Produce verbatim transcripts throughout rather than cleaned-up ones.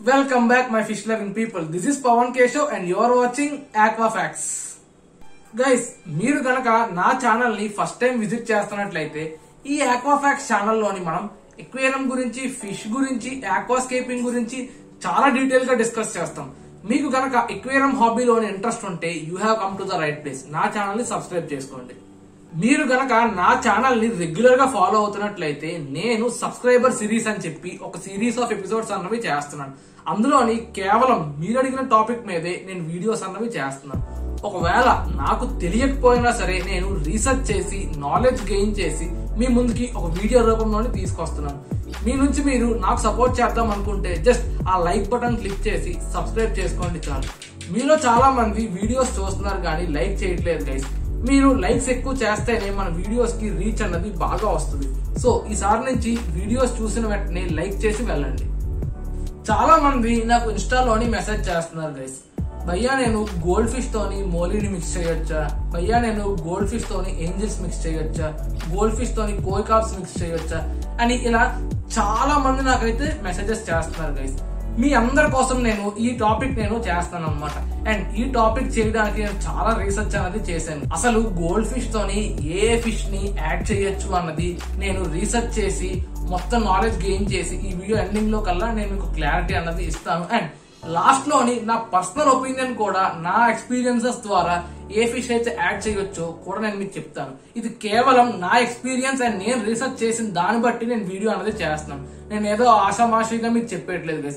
Welcome back my fish loving people. This is Pawan Keshav and you are watching Aquafacts. Guys, మీరు గనక నా channel ని first time visit చేస్తున్నట్లయితే ఈ Aquafacts channel లోని మనం ఎక్వేరియం గురించి, ఫిష్ గురించి, ఆక్వాస్కేపింగ్ గురించి చాలా డీటెయిల్ గా డిస్కస్ చేస్తాం. మీకు గనక ఎక్వేరియం హాబీలోని ఇంట్రెస్ట్ ఉంటే you have come to the right place. నా ఛానల్ ని సబ్స్క్రైబ్ చేసుకోండి. మీరు గనక నా ఛానల్ ని రెగ్యులర్ గా ఫాలో అవుతున్నట్లయితే నేను సబ్స్క్రైబర్ సిరీస్ అని చెప్పి ఒక సిరీస్ ఆఫ్ ఎపిసోడ్స్ అన్నవి చేస్తున్నాను. అందులోని కేవలం మీరు అడిగిన టాపిక్ మీదే నేను వీడియోస్ అన్నవి చేస్తున్నాను. ఒకవేళ నాకు తెలియకపోయినా సరే నేను రీసెర్చ్ చేసి నాలెడ్జ్ గెయిన్ చేసి మీ ముందుకి ఒక వీడియో రూపంలోనే తీసుకొస్తున్నాను. మీ నుంచి మీరు నాకు సపోర్ట్ చేద్దాం అనుకుంటే జస్ట్ ఆ లైక్ బటన్ క్లిక్ చేసి సబ్స్క్రైబ్ చేసుకోండి చాలు. మీలో చాలా మంది వీడియోస్ చూస్తున్నారు కానీ లైక్ చేయట్లేదు గైస్. మీరు లైక్స్ ఎక్కువ చేస్తేనే మన వీడియోస్ కి రీచ్ అన్నది బాగా వస్తుంది. సో ఈసారి నుంచి వీడియోస్ చూసిన వెంటనే లైక్ చేసి వెళ్ళండి. చాలా మంది నాకు ఇన్స్టాలోని మెసేజ్ చేస్తున్నారు గైస్, భయ్యా నేను గోల్డ్ ఫిష్ తోని మోలీని మిక్స్ చేయొచ్చా, భయ్యా నేను గోల్డ్ ఫిష్ తోని ఏంజల్స్ మిక్స్ చేయొచ్చా, గోల్డ్ ఫిష్ తోని కోయ్ కార్ప్స్ మిక్స్ చేయొచ్చా అని ఇలా చాలా మంది నాకైతే మెసేజెస్ చేస్తున్నారు గైస్. మీ అందరి కోసం నేను ఈ టాపిక్ నేను చేస్తాను అనమాట. అండ్ ఈ టాపిక్ చేయడానికి నేను చాలా రీసెర్చ్ అనేది చేశాను. అసలు గోల్డ్ ఫిష్ తోని ఏ ఫిష్ ని యాడ్ చేయొచ్చు అన్నది నేను రీసెర్చ్ చేసి మొత్తం నాలెడ్జ్ గెయిన్ చేసి ఈ వీడియో ఎండింగ్ లో కల్లా నేను మీకు క్లారిటీ అన్నది ఇస్తాను. అండ్ లాస్ట్ లోని నా పర్సనల్ ఒపీనియన్ కూడా నా ఎక్స్పీరియన్సెస్ ద్వారా ఏ ఫిష్ అయితే యాడ్ చేయొచ్చో కూడా నేను మీకు చెప్తాను. ఇది కేవలం నా ఎక్స్పీరియన్స్ అండ్ నేను రీసెర్చ్ చేసిన దాన్ని బట్టి నేను వీడియో అనేది చేస్తున్నాను. నేను ఏదో ఆషామాషిగా మీకు చెప్పేట్లేదు guys.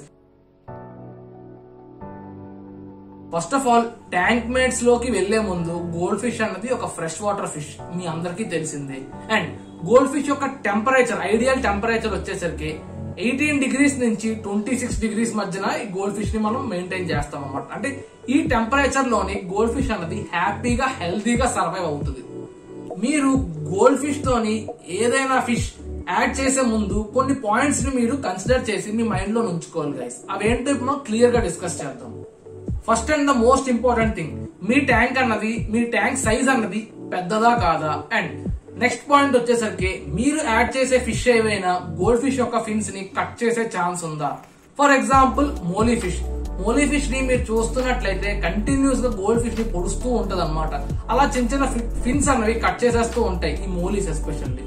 First of all tank mates లోకి వెళ్లే ముందు గోల్డ్ ఫిష్ అన్నది ఒక ఫ్రెష్ వాటర్ ఫిష్, మీ అందరికీ తెలిసిందే. అండ్ గోల్డ్ ఫిష్ యొక్క టెంపరేచర్, ఐడియల్ టెంపరేచర్ వచ్చేసరికి ఎయిటీన్ డిగ్రీస్ నుంచి ట్వంటీ సిక్స్ డిగ్రీస్ మధ్యన ఈ గోల్డ్ ఫిష్ ని మనం మెయింటైన్ చేస్తాం అన్నమాట. అంటే ఈ టెంపరేచర్ లోని గోల్డ్ ఫిష్ అన్నది హ్యాపీగా హెల్తీగా సర్వైవ్ అవుతుంది. మీరు గోల్డ్ ఫిష్ తోని ఏదైనా ఫిష్ యాడ్ చేసే ముందు కొన్ని పాయింట్స్ ని మీరు కన్సిడర్ చేసి మీ మైండ్ లో ఉంచుకోవాలి గైస్. అవేంటో ఇప్పుడు మనం క్లియర్ గా డిస్కస్ చేద్దాం. First and the most important thing, మీ ట్యాంక్ అన్నది మీ ట్యాంక్ సైజ్ అన్నది పెద్దదా కాదా. అండ్ నెక్స్ట్ పాయింట్ వచ్చేసరికి మీరు యాడ్ చేసే ఫిష్ ఏవైనా గోల్డ్ ఫిష్ యొక్క ఫిన్స్ ని కట్ చేసే ఛాన్స్ ఉందా. For example molly fish, molly fish ని మీరు చూస్తున్నట్లయితే కంటిన్యూస్ గా గోల్డ్ ఫిష్ ని పొడుస్తూ ఉంటది అనమాట. అలా చిన్న చిన్న ఫిన్స్ అన్నవి కట్ చేసేస్తూ ఉంటాయి ఈ మోలీస్ ఎస్పెషల్లీ.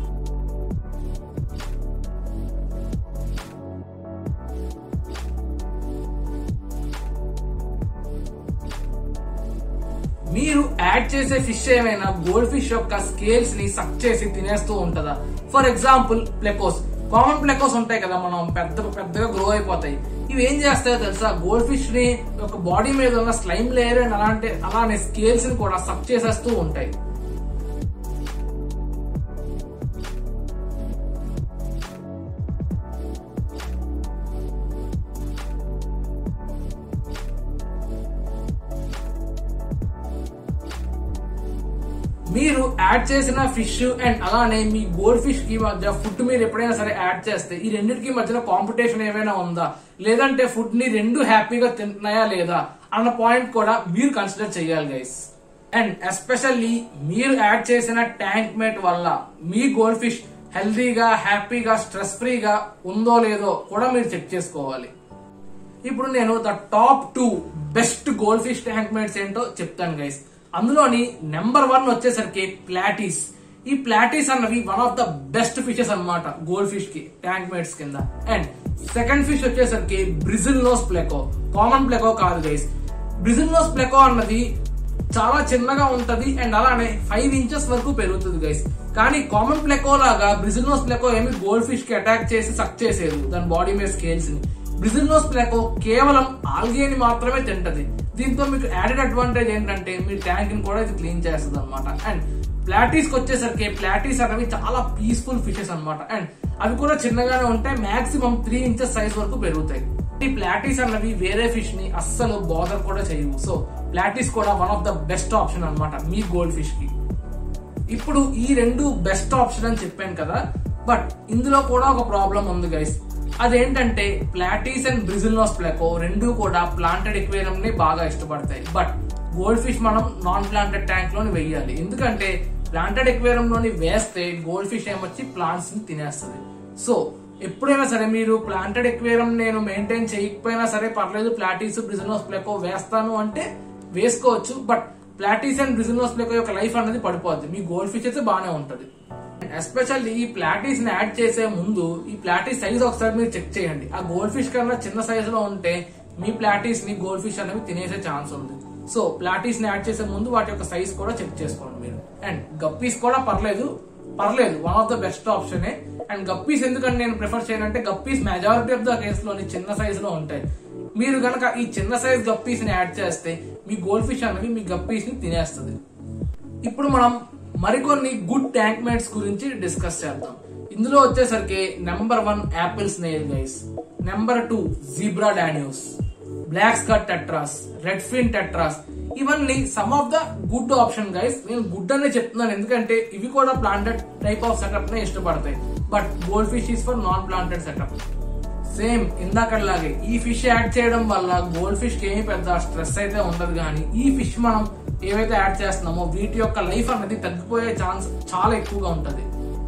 మీరు యాడ్ చేసే ఫిష్ ఏమైనా గోల్డ్ ఫిష్ యొక్క స్కేల్స్ ని సక్ చేసి తినేస్తూ ఉంటదా. For example plecos, common plecos ఉంటాయి కదా, మనం పెద్ద పెద్దగా గ్రో అయిపోతాయి. ఇవి ఏం చేస్తాయో తెలుసా, గోల్డ్ ఫిష్ ని యొక్క బాడీ మీద ఉన్న స్లైమ్ లేయర్ అండ్ అలాంటి అలానే స్కేల్స్ ని కూడా సక్ చేసేస్తూ ఉంటాయి. మీరు యాడ్ చేసిన ఫిష్ అండ్ అలానే మీ గోల్డ్ ఫిష్ కి మధ్య ఫుడ్ మీరు ఎప్పుడైనా సరే యాడ్ చేస్తే ఈ రెండింటికి మధ్యన కాంపిటీషన్ ఏమైనా ఉందా, లేదంటే ఫుడ్ ని రెండు హ్యాపీగా తింటున్నాయా లేదా అన్న పాయింట్ కూడా మీరు కన్సిడర్ చేయాలి గైస్. అండ్ ఎస్పెషల్లీ మీరు యాడ్ చేసిన ట్యాంక్ మేట్ వల్ల మీ గోల్డ్ ఫిష్ హెల్దీగా హ్యాపీగా స్ట్రెస్ ఫ్రీగా ఉందో లేదో కూడా మీరు చెక్ చేసుకోవాలి. ఇప్పుడు నేను the top two best goldfish tank mates ఏంటో చెప్తాను గైస్. అందులోని నెంబర్ వన్ వచ్చేసరికి ప్లాటీస్. ఈ ప్లాటీస్ అన్నవి one of the best fishes అన్నమాట గోల్డ్ ఫిష్ కి ట్యాంక్ మేట్స్ కింద. అండ్ సెకండ్ ఫిష్ వచ్చేసరికి bristle nose pleco, common pleco కాదు గైస్. బ్రిజిల్ నోస్ ప్లెకో అన్నది చాలా చిన్నగా ఉంటది అండ్ అలానే ఫైవ్ ఇంచెస్ వరకు పెరుగుతుంది గైస్. కానీ కామన్ ప్లెకో లాగా బ్రిజిల్ నోస్ ప్లెకో ఏమి గోల్డ్ ఫిష్ కి అటాక్ చేసి సక్ చేసేది దాని బాడీ మీద స్కేల్స్ ని. బ్రిజిల్ నోస్ ప్లెకో కేవలం ఆల్గేని మాత్రమే తింటది. దీంతో మీకు యాడెడ్ అడ్వాంటేజ్ ఏంటంటే మీ ట్యాంక్ ని కూడా ఇది క్లీన్ చేస్తుంది అనమాట. అండ్ ప్లాటీస్ కి వచ్చేసరికి ప్లాటీస్ అనేవి చాలా పీస్ఫుల్ ఫిషెస్ అనమాట. అండ్ అవి కూడా చిన్నగానే ఉంటాయి, మాక్సిమం త్రీ ఇంచెస్ సైజ్ వరకు పెరుగుతాయి. ఈ ప్లాటీస్ అన్నవి వేరే ఫిష్ ని అస్సలు బాదర్ కూడా చేయవు. సో ప్లాటీస్ కూడా one of the best option అనమాట మీ గోల్డ్ ఫిష్ కి. ఇప్పుడు ఈ రెండు బెస్ట్ ఆప్షన్ అని చెప్పాను కదా, బట్ ఇందులో కూడా ఒక ప్రాబ్లం ఉంది గైస్. అదేంటంటే platies and bristle nose pleco రెండు కూడా ప్లాంటెడ్ ఎక్వేరియం ని బాగా ఇష్టపడతాయి. బట్ గోల్డ్ ఫిష్ మనం నాన్ ప్లాంటెడ్ ట్యాంక్ లోని వేయాలి. ఎందుకంటే ప్లాంటెడ్ ఎక్వేరియం లోని వేస్తే గోల్డ్ ఫిష్ ఏమొచ్చి ప్లాంట్స్ ని తినేస్తుంది. సో ఎప్పుడైనా సరే మీరు ప్లాంటెడ్ ఎక్వేరియం నేను మెయింటైన్ చేయకపోయినా సరే పర్లేదు, ప్లాటీస్ బ్రిజినోస్ ప్లేకో వేస్తాను అంటే వేసుకోవచ్చు. But platies and bristlenose pleco యొక్క లైఫ్ అనేది పడిపోద్ది, మీ గోల్డ్ ఫిష్ అయితే బాగానే ఉంటది. ఎస్పెషల్లీ ఈ ప్లాటీస్ ని యాడ్ చేసే ముందు ఈ ప్లాటీస్ సైజ్ ఒకసారి మీరు చెక్ చేయండి. ఆ గోల్డ్ ఫిష్ కన్నా చిన్న సైజ్ లో ఉంటే మీ ప్లాటీస్ ని గోల్డ్ ఫిష్ అనేవి తినేసే ఛాన్స్ ఉంది. సో ప్లాటీస్ ని యాడ్ చేసే ముందు వాటి యొక్క సైజ్ కూడా చెక్ చేసుకోండి మీరు. అండ్ గప్పీస్ కూడా పర్లేదు పర్లేదు one of the best option. And guppies ఎందుకంటే నేను ప్రిఫర్ చేయనంటే guppies majority of the case లోని చిన్న సైజ్ లో ఉంటాయి. మీరు గనక ఈ చిన్న సైజ్ గప్పీస్ ని యాడ్ చేస్తే మీ గోల్డ్ ఫిష్ అనేవి మీ గప్పీస్ ని తినేస్తుంది. ఇప్పుడు మనం మరికొన్ని గుడ్ ట్యాంక్ మేట్స్ గురించి డిస్కస్ చేద్దాం. ఇందులో వచ్చేసరికి number one apple snail guys, number two zebra danios, black skirt tetras, red fin tetras, ఇవన్నీ some of the good option guys. నేను గుడ్ అనే చెప్తున్నాను ఎందుకంటే ఇవి కూడా ప్లాంటెడ్ టైప్ ఆఫ్ సెటప్ నే ఇష్టపడతాయి. But goldfish is for non planted setup. Same ఇందాకలాగే ఈ ఫిష్ యాడ్ చేయడం వల్ల గోల్డ్ ఫిష్ కి ఏమి పెద్ద స్ట్రెస్ అయితే ఉండదు. కానీ ఈ ఫిష్ మనం ఏవైతే యాడ్ చేస్తున్నామో వీటి యొక్క లైఫ్ అనేది తగ్గిపోయే ఛాన్స్ చాలా ఎక్కువగా ఉంటది.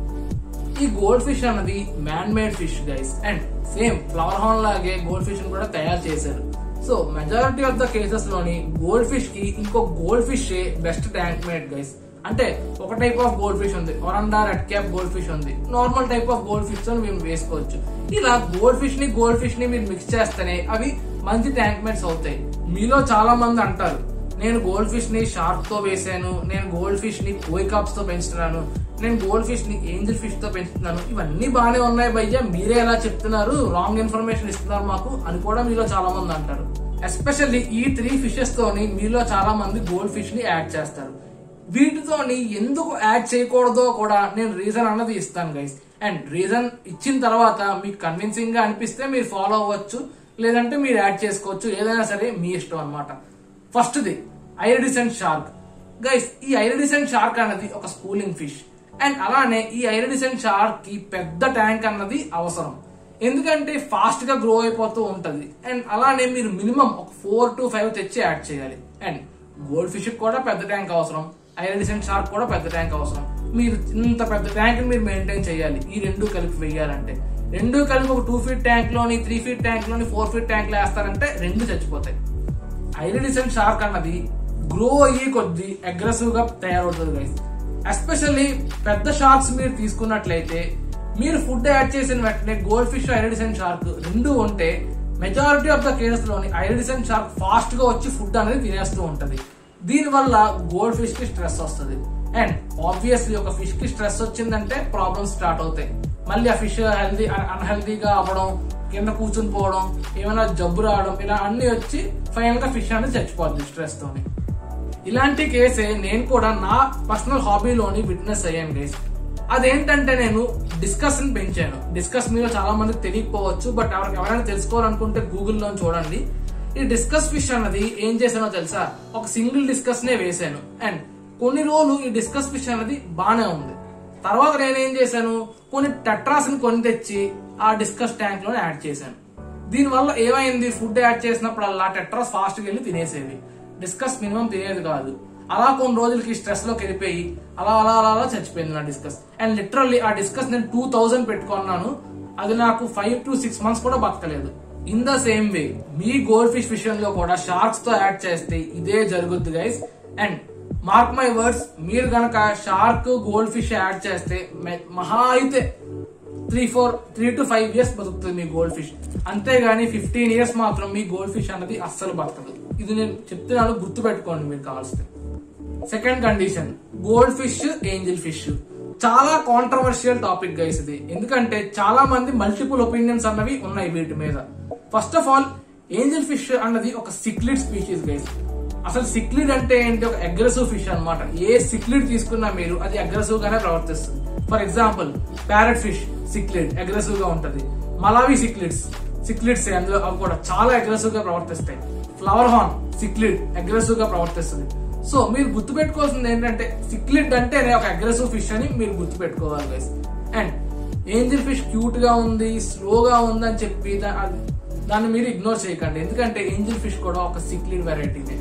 ఈ గోల్డ్ ఫిష్ అన్నది man made fish guys. And same flower horn లాగే గోల్డ్ ఫిష్ కూడా తయారు చేశారు. So majority of the cases లోని గోల్డ్ ఫిష్ కి ఇంకో gold fish best tank mate guys. అంటే ఒక టైప్ ఆఫ్ గోల్డ్ ఫిష్ ఉంది, oranda red cap goldfish ఉంది, normal type of gold fish తో మేము వేసుకోవచ్చు. ఇలా గోల్డ్ ఫిష్ ని గోల్డ్ ఫిష్ ని మీరు మిక్స్ చేస్తేనే అవి మంచి ట్యాంక్ మేట్స్ అవుతాయి. మీలో చాలా మంది అంటారు నేను గోల్డ్ ఫిష్ ని షార్క్ తో వేసాను, నేను గోల్డ్ ఫిష్ ని కోయి కాప్స్ తో పెంచుతున్నాను, నేను గోల్డ్ ఫిష్ ని ఏంజల్ ఫిష్ తో పెంచుతున్నాను, ఇవన్నీ బాగానే ఉన్నాయి భయ్యా, మీరే ఎలా చెప్తున్నారు, రాంగ్ ఇన్ఫర్మేషన్ ఇస్తున్నారు మాకు అని కూడా మీలో చాలా మంది అంటారు. ఎస్పెషల్లీ ఈ త్రీ ఫిషెస్ తోని మీలో చాలా మంది గోల్డ్ ఫిష్ ని యాడ్ చేస్తారు. వీటితోని ఎందుకు యాడ్ చేయకూడదో కూడా నేను రీజన్ అన్నది ఇస్తాను గైస్. అండ్ రీజన్ ఇచ్చిన తర్వాత మీకు కన్విన్సింగ్ గా అనిపిస్తే మీరు ఫాలో అవ్వచ్చు, లేదంటే మీరు యాడ్ చేసుకోవచ్చు, ఏదైనా సరే మీ ఇష్టం అనమాట. First the iridescent shark guys. ఈ ఐరిడిసెంట్ షార్క్ అన్నది ఒక స్కూలింగ్ ఫిష్. అండ్ అలానే ఈ ఐరిడిసెంట్ షార్క్ కి పెద్ద ట్యాంక్ అన్నది అవసరం, ఎందుకంటే ఫాస్ట్ గా గ్రో అయిపోతూ ఉంటది. అండ్ అలానే మీరు మినిమం ఒక ఫోర్ టు ఫైవ్ తెచ్చి యాడ్ చేయాలి. అండ్ గోల్డ్ ఫిష్ కూడా పెద్ద ట్యాంక్ అవసరం, ఐరిడిసెంట్ షార్క్ కూడా పెద్ద ట్యాంక్ అవసరం. మీరు ఇంత పెద్ద ట్యాంక్ మీరు మెయింటైన్ చేయాలి ఈ రెండు కలిపి వేయాలంటే. రెండు కలిపి ఒక టూ ఫీట్ ట్యాంక్ లోని, త్రీ ఫీట్ ట్యాంక్ లోని, ఫోర్ ఫీట్ ట్యాంక్ లో వేస్తారంటే రెండు చచ్చిపోతాయి. ఐరిడిసెంట్ షార్క్ అన్నది గ్రో అయ్యి కొద్ది అగ్రెసివ్ గా తయారవుతుంది గైస్. ఎస్పెషల్లీ పెద్ద షార్క్స్ మీరు తీసుకున్నట్లయితే మీరు ఫుడ్ యాడ్ చేసిన వెంటనే గోల్డ్ ఫిష్, ఐరిడిసెంట్ షార్క్ రెండు ఉంటే మెజారిటీ ఆఫ్ ద కేసెస్ లోని ఐరిడిసెంట్ షార్క్ ఫాస్ట్ గా వచ్చి ఫుడ్ అనేది తినేస్తూ ఉంటది. దీని వల్ల గోల్డ్ ఫిష్ కి స్ట్రెస్ వస్తుంది. అండ్ ఆబ్వియస్లీ ఒక ఫిష్ కి స్ట్రెస్ వచ్చిందంటే ప్రాబ్లమ్స్ స్టార్ట్ అవుతాయి. మళ్ళీ ఆ ఫిష్ హెల్దీ అన్హెల్దీగా అవ్వడం, కింద కూర్చుని పోవడం, ఏమైనా జబ్బు రావడం, ఇలా అన్ని వచ్చి ఫైనల్ గా ఫిష్ అనేది చచ్చిపోద్ది స్ట్రెస్ తోని. ఇలాంటి కేసే నేను కూడా నా పర్సనల్ హాబీలోని విట్నెస్ అయ్యాను గైస్. అదేంటంటే నేను డిస్కస్ ని పెంచాను. డిస్కస్ మీద చాలా మందికి తెలియకపోవచ్చు, బట్ ఎవరికి ఎవరైనా తెలుసుకోవాలనుకుంటే గూగుల్లో చూడండి. ఈ డిస్కస్ ఫిష్ అన్నది ఏం చేశానో తెలుసా, ఒక సింగిల్ డిస్కస్ నే వేసాను. అండ్ కొన్ని రోజులు ఈ డిస్కస్ ఫిష్ అన్నది బానే ఉంది. తర్వాత నేనేం చేశాను, కొన్ని టెట్రాస్ ని కొని తెచ్చి ఆ డిస్కస్ ట్యాంక్ లో యాడ్ చేశాను. దీని వల్ల ఏమైంది, ఫుడ్ యాడ్ చేసినప్పుడల్లా టెట్రాస్ ఫాస్ట్ గా వెళ్ళి తినేసేవి, డిస్కస్ మినిమం తినేది కాదు. అలా కొన్ని రోజులకి స్ట్రెస్ లోకి వెళ్ళిపోయి అలా అలా అలా అలా చచ్చిపోయింది నా డిస్కస్. అండ్ లిటరల్లీ ఆ డిస్కస్ నేను టూ థౌసండ్ పెట్టుకున్నాను, అది నాకు ఫైవ్ టు సిక్స్ మంత్స్ కూడా బతకలేదు. ఇన్ ద సేమ్ వే మీ గోల్డ్ ఫిష్ విషయంలో కూడా షార్క్స్ తో యాడ్ చేస్తే ఇదే జరుగుద్ది guys. And mark my words, మీరు గనక షార్క్, గోల్డ్ ఫిష్ యాడ్ చేస్తే మహా అయితే three four three to five years బతుకుతుంది మీ గోల్డ్ ఫిష్. అంతేగాని ఫిఫ్టీన్ ఇయర్స్ మాత్రం మీ గోల్డ్ ఫిష్ అన్నది అస్సలు బతకదు. ఇది నేను చెప్తున్నాను, గుర్తు పెట్టుకోండి మీరు కావాల్సింది. Second condition, gold fish, angel fish. చాలా కాంట్రవర్షియల్ టాపిక్ గైస్ ఇది, ఎందుకంటే చాలా మంది మల్టిపుల్ ఒపీనియన్స్ అన్నవి ఉన్నాయి వీటి మీద. First of all, angel fish అన్నది ఒక సిక్లిడ్ స్పీషీస్ గైస్. అసలు సిక్లిడ్ అంటే ఏంటి, ఒక అగ్రెసివ్ ఫిష్ అన్నమాట. ఏ సిక్లిడ్ తీసుకున్నా మీరు అది అగ్రెసివ్ గానే ప్రవర్తిస్తుంది. For example parrot fish cichlid, aggressive గా ఉంటది. మలావి సిక్లిడ్స్ సిక్లిడ్స్ అందులో అవి కూడా చాలా అగ్రెసివ్ గా ప్రవర్తిస్తాయి. ఫ్లవర్ హార్న్ సిక్లిడ్, అగ్రెసివ్ గా ప్రవర్తిస్తుంది. సో మీరు గుర్తు పెట్టుకోవాల్సింది ఏంటంటే సిక్లిడ్ అంటే ఒక అగ్రెసివ్ ఫిష్ అని మీరు గుర్తు పెట్టుకోవాలి guys. And angel fish cute గా ఉంది, స్లోగా ఉంది అని చెప్పి దాన్ని మీరు ఇగ్నోర్ చేయకండి, ఎందుకంటే ఏంజిల్ ఫిష్ కూడా ఒక సిక్లిడ్ వెరైటీనే.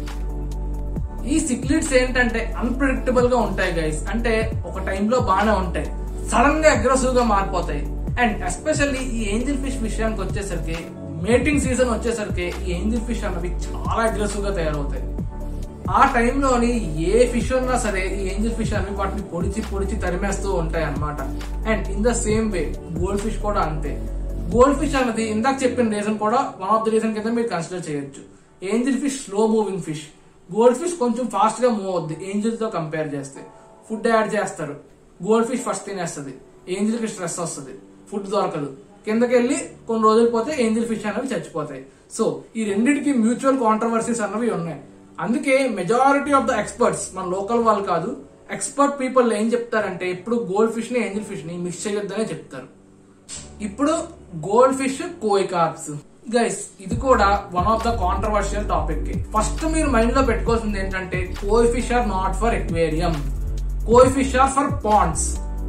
ఈ సిక్లిడ్స్ ఏంటంటే అన్ప్రెడిక్టబుల్ గా ఉంటాయి గైస్. అంటే ఒక టైంలో బాగానే ఉంటాయి, సడన్ గా అగ్రెసివ్ గా మారిపోతాయి. అండ్ ఎస్పెషల్లీ ఈ ఏంజిల్ ఫిష్ విషయానికి వచ్చేసరికి మేటింగ్ సీజన్ వచ్చేసరికి ఈ ఏంజిల్ ఫిష్ అన్నవి చాలా అగ్రెసివ్ గా తయారవుతాయి. ఆ టైంలోని ఏ ఫిష్ ఉన్నా సరే ఈ ఏంజిల్ ఫిష్ అనేవి వాటిని పొడిచి పొడిచి తరిమేస్తూ ఉంటాయి అన్నమాట. And in the same way gold fish కూడా అంతే. గోల్డ్ ఫిష్ అనేది ఇందాక చెప్పిన రీజన్ కూడా వన్ ఆఫ్ ద రీజన్ కింద మీరు కన్సిడర్ చేయొచ్చు. Angel fish slow moving fish, gold fish కొంచెం ఫాస్ట్ గా మూవ్ అవుద్ది ఏంజిల్ తో కంపేర్ చేస్తే. ఫుడ్ యాడ్ చేస్తారు, గోల్డ్ ఫిష్ ఫస్ట్ తినేస్తుంది, ఏంజిల్ కి స్ట్రెస్ వస్తుంది, ఫుడ్ దొరకదు, కిందకి వెళ్ళి కొన్ని రోజులు పోతే ఏంజిల్ ఫిష్ అనేవి చచ్చిపోతాయి. సో ఈ రెండింటికి మ్యూచువల్ కాంట్రవర్సీస్ అన్నవి ఉన్నాయి. అందుకే మెజారిటీ ఆఫ్ ద ఎక్స్పర్ట్స్, మన లోకల్ వాళ్ళు కాదు, ఎక్స్పర్ట్ పీపుల్ ఏం చెప్తారంటే ఇప్పుడు గోల్డ్ ఫిష్ ని ఏంజిల్ ఫిష్ ని మిక్స్ చేయొద్దనే చెప్తారు. ఇప్పుడు gold fish koi carps guys, ఇది కూడా one of the controversial topic. First మీరు మైండ్ లో పెట్టుకోవాల్సింది ఏంటంటే koi fish are not for aquarium, koi fish are for ponds.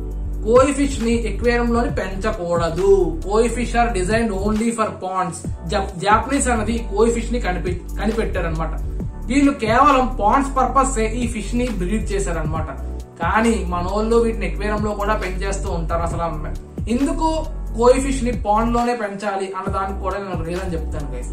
Koi fish ని ఎక్వేరియం లోని పెంచకూడదు. Koi fish are design only for ponds. Japanese అనేది కోయి ఫిష్ ని కనిపె కనిపెట్టారనమాట. వీళ్ళు కేవలం పాండ్స్ పర్పస్ ఈ ఫిష్ ని బ్రీడ్ చేశారనమాట. కానీ మనోళ్ళు వీటిని ఎక్వేరియం లో కూడా పెంచేస్తూ ఉంటారు. అసలు ఎందుకు కోయి ఫిష్ ని పాండ్ లోనే పెంచాలి అన్న దానికి కూడా నేను రీజన్ చెప్తాను గైస్.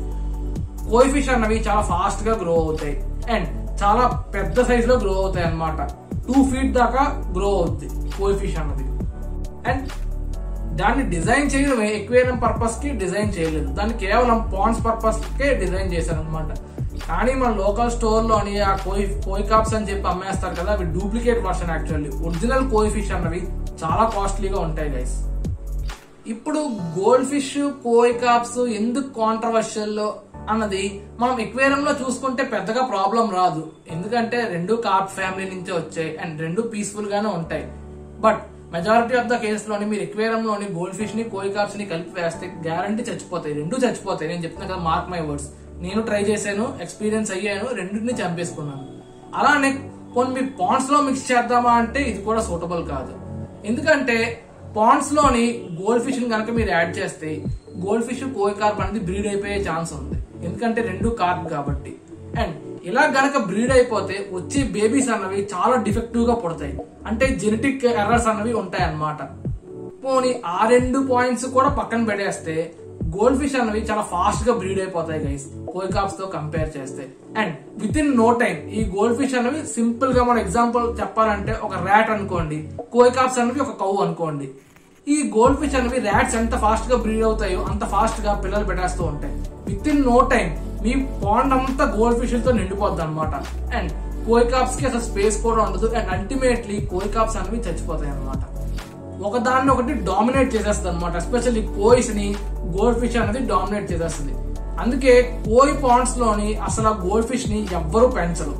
కోయి ఫిష్ అన్నవి చాలా ఫాస్ట్ గా గ్రో అవుతాయి అండ్ చాలా పెద్ద సైజ్ లో గ్రో అవుతాయి అన్నమాట. టూ ఫీట్ దాకా గ్రో అవుతుంది కోయి ఫిష్ అన్నది. అండ్ దాన్ని డిజైన్ చేయడమే ఎక్వేరియం పర్పస్ కి డిజైన్ చేయలేదు, దాన్ని కేవలం పాండ్స్ పర్పస్ కే డిజైన్ చేశారు అనమాట. కానీ మన లోకల్ స్టోర్ లోని ఆ కోయి కోయి కాప్స్ అని చెప్పి అమ్మేస్తారు కదా, అవి duplicate version. Actually original koi fish అన్నవి చాలా కాస్ట్లీగా ఉంటాయి గైస్. ఇప్పుడు గోల్డ్ ఫిష్ కోయి కాప్స్ ఎందుకు కాంట్రవర్షియల్ అన్నది మనం ఎక్వేరియం లో చూసుకుంటే పెద్దగా ప్రాబ్లం రాదు, ఎందుకంటే రెండు కార్ప్ ఫ్యామిలీ నుంచే వచ్చాయి అండ్ రెండు పీస్ఫుల్ గానే ఉంటాయి. But majority of the case లోని మీరు ఎక్వేరియం లోని గోల్డ్ ఫిష్ ని కోయి కాప్స్ ని కలిపి వేస్తే గ్యారంటీ చచ్చిపోతాయి, రెండు చచ్చిపోతాయి. నేను చెప్తున్నా కదా, మార్క్ మై వర్డ్స్. నేను ట్రై చేశాను, ఎక్స్పీరియన్స్ అయ్యాను, రెండింటిని చంపేసుకున్నాను. అలానే కొన్ని మీరు పాండ్స్ లో మిక్స్ చేద్దామా అంటే ఇది కూడా సూటబుల్ కాదు. ఎందుకంటే పాండ్స్ లోని గోల్డ్ ఫిష్ ని కనుక మీరు యాడ్ చేస్తే గోల్డ్ ఫిష్ కోయి కార్ప్ అనేది బ్రీడ్ అయిపోయే ఛాన్స్ ఉంది, ఎందుకంటే రెండు కార్ప్ కాబట్టి. అండ్ ఇలా గనక బ్రీడ్ అయిపోతే వచ్చే బేబీస్ అన్నవి చాలా డిఫెక్టివ్ గా పుడతాయి, అంటే జెనెటిక్ ఎర్రర్స్ అన్నవి ఉంటాయి అన్నమాట. పోనీ ఆ రెండు పాయింట్స్ కూడా పక్కన పెట్టేస్తే గోల్డ్ ఫిష్ అన్నవి చాలా ఫాస్ట్ గా బ్రీడ్ అయిపోతాయి గైస్ కోయి కార్ప్స్ తో కంపేర్ చేస్తే. And within no time ఈ గోల్డ్ ఫిష్ అనేవి సింపుల్ గా మన ఎగ్జాంపుల్ చెప్పాలంటే ఒక ర్యాట్ అనుకోండి, కోయి కార్ప్స్ అనేవి ఒక కౌ అనుకోండి. ఈ గోల్డ్ ఫిష్ అనేవి ర్యాట్స్ ఎంత ఫాస్ట్ గా బ్రీడ్ అవుతాయో అంత ఫాస్ట్ గా పిల్లలు పెట్టేస్తూ ఉంటాయి. విత్ ఇన్ నో టైం మీ పాండ్ అంతా గోల్డ్ ఫిష్ తో నిండిపోద్ది అనమాట. అండ్ కోయి కార్ప్స్ కి అసలు స్పేస్ కూడా ఉండదు అండ్ అల్టిమేట్లీ కోయి కార్ప్స్ అనేవి చచ్చిపోతాయి అనమాట. ఒకదాన్ని ఒకటి డామినేట్ చేసేస్తుంది అనమాట. ఎస్పెషల్లీ కోయిస్ ని గోల్డ్ ఫిష్ అనేది డామినేట్ చేసేస్తుంది. అందుకే కోయి పాండ్స్ లోని అసలు గోల్డ్ ఫిష్ ని ఎవ్వరూ పెంచరు.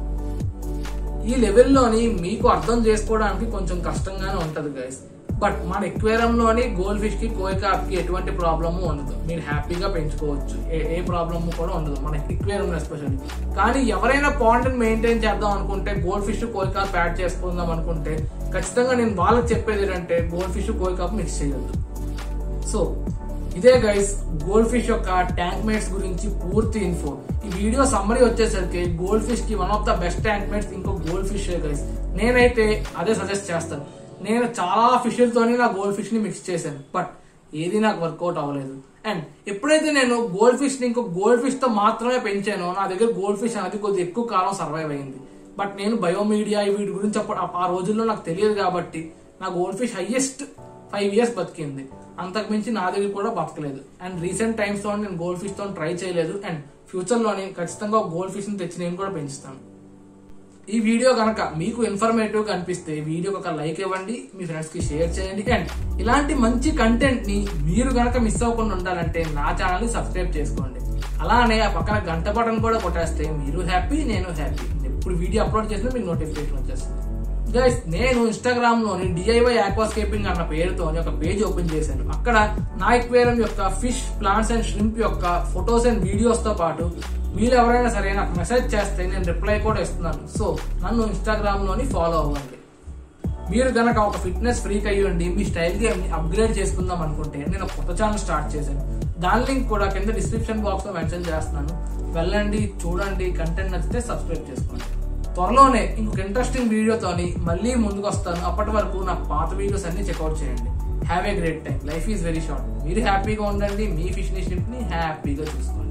ఈ లెవెల్లోని మీకు అర్థం చేసుకోవడానికి కొంచెం కష్టంగానే ఉంటది గైస్. బట్ మన ఎక్వేరియం లోని గోల్డ్ ఫిష్ కి కోయి కార్ప్ కి ఎటువంటి ప్రాబ్లము ఉండదు, మీరు హ్యాపీగా పెంచుకోవచ్చు, ఏ ఏ ప్రాబ్లము కూడా ఉండదు మన ఎక్వేరియం ఎస్పెషల్లీ. కానీ ఎవరైనా పాండ్ మెయింటైన్ చేద్దాం అనుకుంటే gold fish koi carp add చేసుకుందాం అనుకుంటే ఖచ్చితంగా నేను వాళ్ళకి చెప్పేది ఏంటంటే gold fish koi carp mix చేయొద్దు. సో ఇదే గైస్ గోల్డ్ ఫిష్ యొక్క ట్యాంక్ మేట్స్ గురించి పూర్తి ఇన్ఫో. ఈ వీడియో సమ్మరీ వచ్చేసరికి గోల్డ్ ఫిష్ కి one of the best tank mates ఇంకో గోల్డ్ ఫిష్ గైస్. నేనైతే అదే సజెస్ట్ చేస్తాను. నేను చాలా ఫిష్లతోని నా గోల్డ్ ఫిష్ ని మిక్స్ చేశాను, బట్ ఏది నాకు వర్కౌట్ అవ్వలేదు. అండ్ ఎప్పుడైతే నేను గోల్డ్ ఫిష్ ని ఇంకో గోల్డ్ ఫిష్ తో మాత్రమే పెంచానో నా దగ్గర గోల్డ్ ఫిష్ అనేది కొద్దిగా ఎక్కువ కాలం సర్వైవ్ అయింది. బట్ నేను బయోమీడియా వీటి గురించి అప్పుడు ఆ రోజుల్లో నాకు తెలియదు కాబట్టి నా gold fish highest five years బతికింది, అంతకు మించి నా దగ్గర కూడా బతకలేదు. అండ్ రీసెంట్ టైమ్స్ లో నేను గోల్డ్ ఫిష్ తో ట్రై చేయలేదు. అండ్ ఫ్యూచర్ లోని ఖచ్చితంగా గోల్డ్ ఫిష్ ని తెచ్చి నేను కూడా పెంచుతాను. ఈ వీడియో కనుక మీకు ఇన్ఫర్మేటివ్ గా అనిపిస్తే వీడియోకి ఒక లైక్ ఇవ్వండి, మీ ఫ్రెండ్స్ కి షేర్ చేయండి. అండ్ ఇలాంటి మంచి కంటెంట్ ని మీరు కనుక మిస్ అవ్వకుండా ఉండాలంటే నా ఛానల్ ని సబ్స్క్రైబ్ చేసుకోండి. అలానే ఆ పక్కన గంట బటన్ కూడా కొట్టేస్తే మీరు హ్యాపీ, నేను హ్యాపీ. ఇప్పుడు వీడియో అప్లోడ్ చేసినా మీకు నోటిఫికేషన్ వచ్చేస్తుంది. గైస్ నేను ఇన్స్టాగ్రామ్ లోని డిఐవై ఆక్వాస్కేపింగ్ అన్న పేరుతో ఒక పేజ్ ఓపెన్ చేశాను. అక్కడ నా ఎక్వేరియం యొక్క ఫిష్, ప్లాంట్స్ అండ్ ష్రింప్ యొక్క ఫొటోస్ అండ్ వీడియోస్ తో పాటు మీరు ఎవరైనా సరే నాకు మెసేజ్ చేస్తే నేను రిప్లై కూడా ఇస్తున్నాను. సో నన్ను ఇన్స్టాగ్రామ్ లోని ఫాలో అవ్వండి. మీరు గనక ఒక ఫిట్నెస్ ఫ్రీక్ అయ్యండి, మీ స్టైల్ కి అప్గ్రేడ్ చేసుకుందాం అనుకుంటే నేను ఒక కొత్త ఛానల్ స్టార్ట్ చేశాను. దాని లింక్ కూడా కింద డిస్క్రిప్షన్ బాక్స్ లో మెన్షన్ చేస్తున్నాను. వెళ్ళండి, చూడండి, కంటెంట్ నచ్చితే సబ్స్క్రైబ్ చేసుకోండి. త్వరలోనే ఇంకొక ఇంట్రెస్టింగ్ వీడియోతోని మళ్ళీ ముందుకు వస్తాను. అప్పటి వరకు నా పాత వీడియోస్ అన్ని చెక్అౌట్ చేయండి. Have a great time. Life is very short. మీరు హ్యాపీగా ఉండండి, మీ ఫిష్ ని షిప్ ని హ్యాపీగా చూసుకోండి.